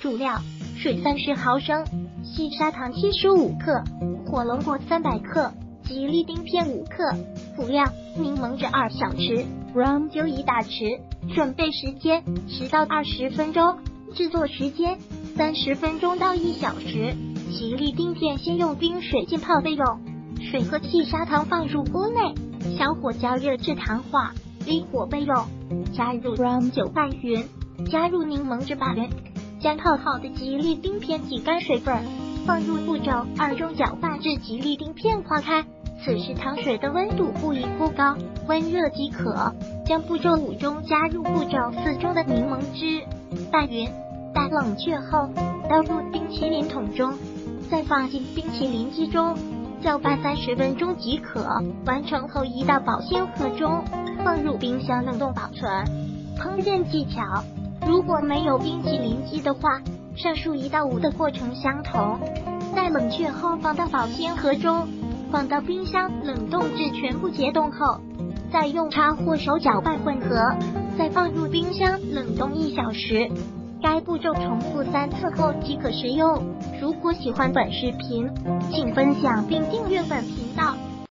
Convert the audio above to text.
主料：水30毫升，细砂糖75克，火龙果300克，吉利丁片5克。辅料：柠檬汁2小匙，rum 酒1大匙。准备时间10到20分钟，制作时间30分钟到1小时。吉利丁片先用冰水浸泡备用，水和细砂糖放入锅内，小火加热至糖化，离火备用。加入 rum 酒拌匀，加入柠檬汁拌匀，将泡好的吉利丁片挤干水分，放入步骤2中搅拌至吉利丁片化开。此时糖水的温度不宜过高，温热即可。将步骤5中加入步骤4中的柠檬汁，拌匀，待冷却后倒入冰淇淋桶中，再放进冰淇淋机中，搅拌30分钟即可。完成后移到保鲜盒中，放入冰箱冷冻保存。烹饪技巧：如果没有冰淇淋机的话，上述1到5的过程相同。待冷却后放到保鲜盒中，放到冰箱冷冻至全部解冻后，再用叉或手搅拌混合，再放入冰箱冷冻1小时。该步骤重复3次后即可食用。如果喜欢本视频，请分享并订阅本频道。